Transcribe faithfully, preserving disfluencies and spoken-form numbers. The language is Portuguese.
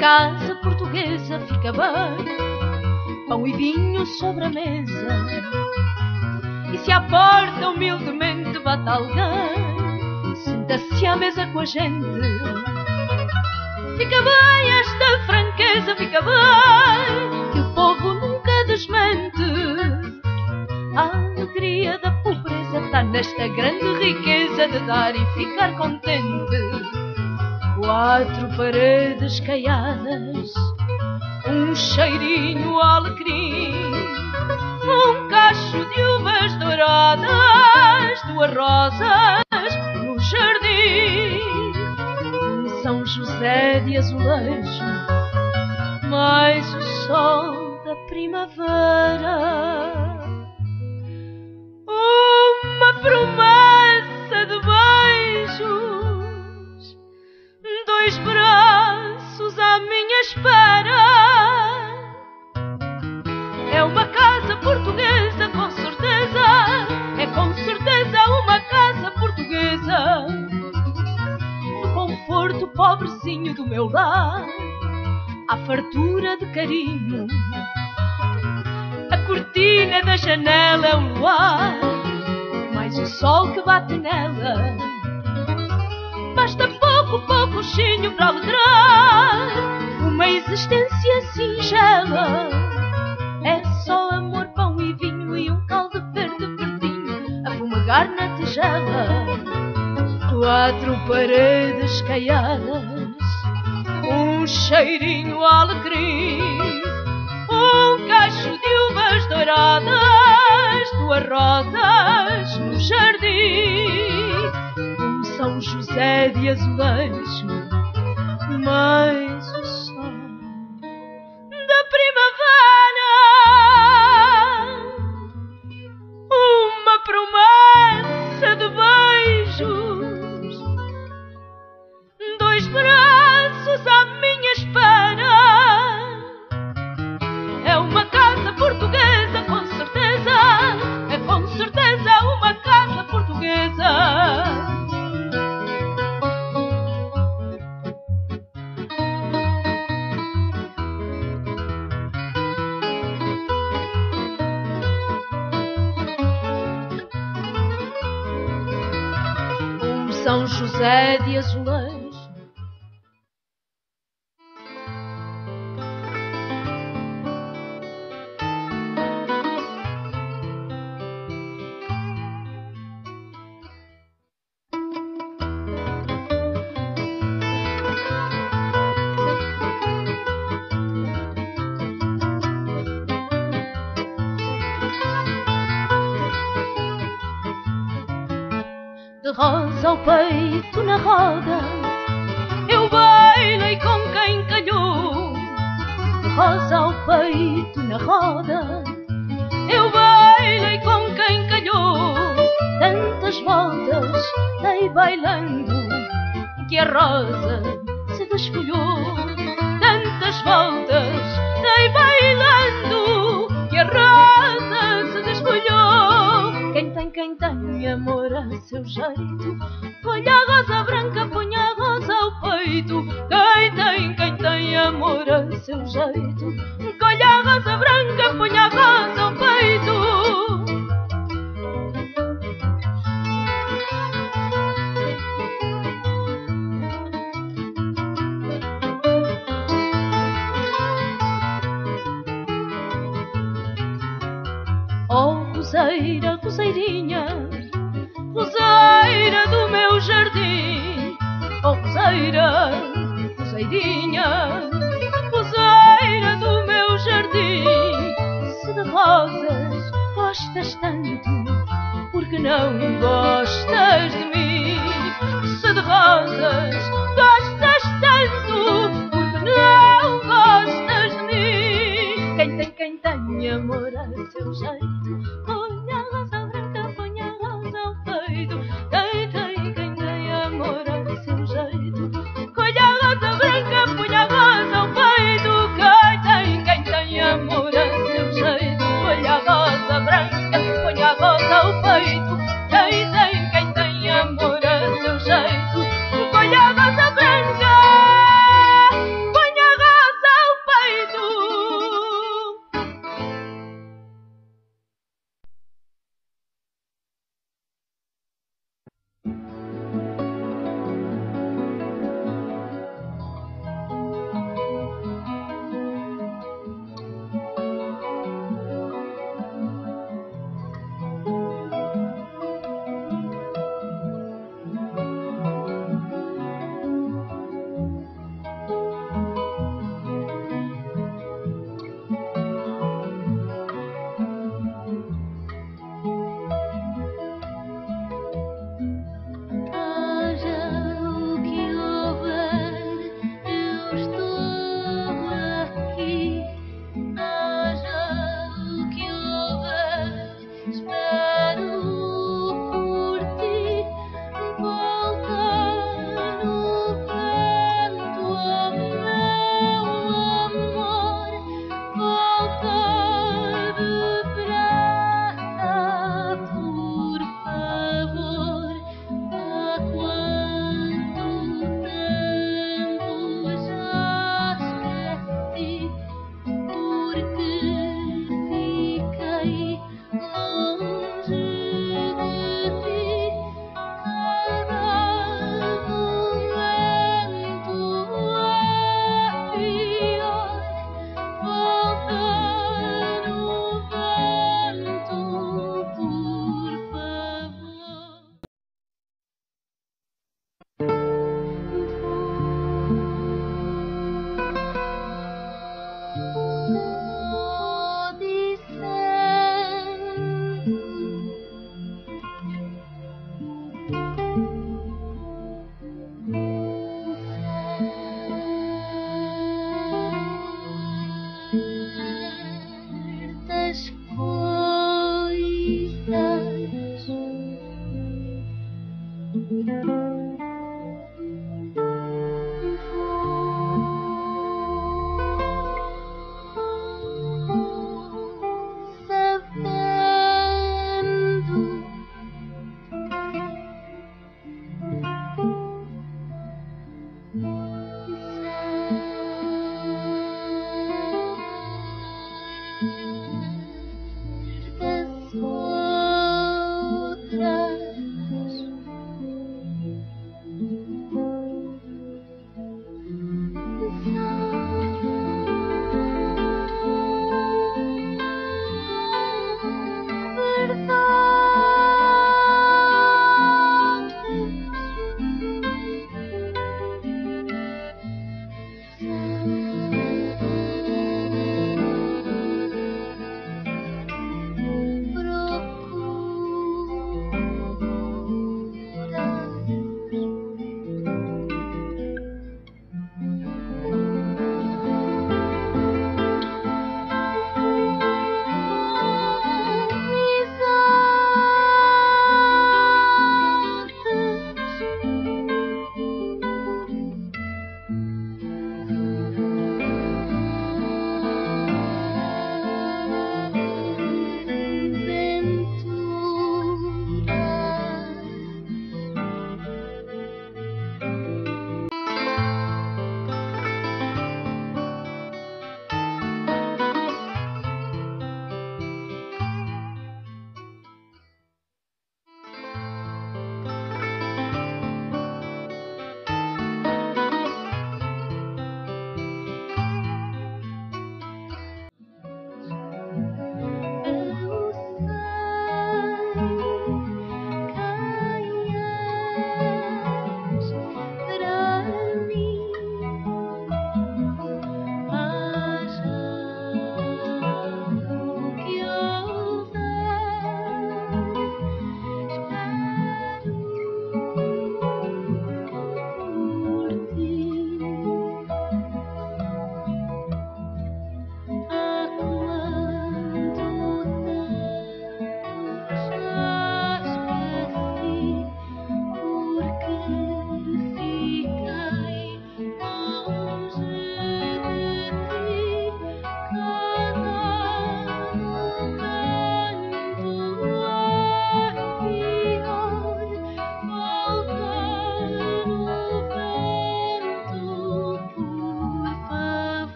casa portuguesa fica bem, pão e vinho sobre a mesa. E se à porta humildemente bate alguém, senta-se à mesa com a gente. Fica bem esta franqueza, fica bem, que o povo nunca desmente. A alegria da pobreza está nesta grande riqueza de dar e ficar contente. Quatro paredes caiadas, um cheirinho a alecrim, um cacho de uvas douradas, duas rosas no jardim, um São José de azulejo, mais o sol da primavera. Uma promessa de beijos, dois braços à minha espera. É uma casa portuguesa, com certeza, é com certeza uma casa portuguesa. No conforto pobrezinho do meu lar, há fartura de carinho. A cortina da janela é o luar, mais o sol que bate nela. Basta pouco, poucochinho para alegrar uma existência singela. É só amor, pão e vinho e um caldo verde verdinho a fumegar na tigela. Quatro paredes caiadas, um cheirinho a alecrim, um cacho de uvas douradas, duas rosas no jardim, um São José de azulejo, mais o sol da primavera. Uma promessa de beijos, dois braços à minha espera. É uma casa portuguesa, com certeza, é com certeza uma casa portuguesa. Um São José de azulejo, de rosa ao peito na roda, eu bailei com quem calhou. De rosa ao peito na roda, eu bailei com quem calhou. Tantas voltas dei bailando que a rosa se desfolhou. Tantas voltas dei bailando que a rosa se desfolhou. Quem tem, quem tem amor a seu jeito, põe a rosa branca, põe a rosa ao peito. Quem tem, quem tem amor a seu jeito, colhe a rosa branca, põe a rosa ao peito. Oh, roseira, roseirinha, roseira do meu jardim. Oh, roseira, roseirinha, roseira do meu jardim. Se de rosas gostas tanto, por que não